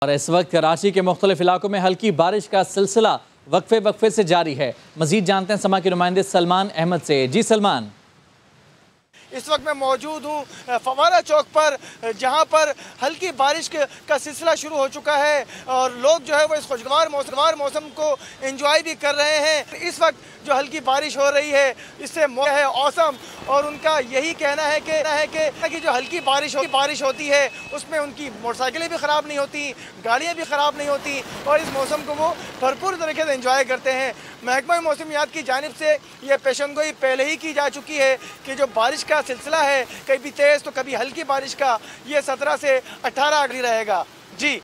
और इस वक्त कराची के मुख्तलिफ इलाकों में हल्की बारिश का सिलसिला वक्फे वक्फे से जारी है। मजीद जानते हैं समा के नुमाइंदे सलमान अहमद से। जी सलमान। इस वक्त मैं मौजूद हूँ फवारा चौक पर, जहाँ पर हल्की बारिश का सिलसिला शुरू हो चुका है और लोग जो है वो इस खुशगवार मौसम को एंजॉय भी कर रहे हैं। इस वक्त जो हल्की बारिश हो रही है इससे है औसम, और उनका यही कहना है कि जो हल्की बारिश होती है उसमें उनकी मोटरसाइकिलें भी ख़राब नहीं होती, गाड़ियाँ भी ख़राब नहीं होती और इस मौसम को वो भरपूर तरीके से एंजॉय करते हैं। महकमा मौसमियात की जानिब से ये पेशनगोई पहले ही की जा चुकी है कि जो बारिश का सिलसिला है कभी तेज़ तो कभी हल्की बारिश का, ये 17 से 18 अगली रहेगा। जी।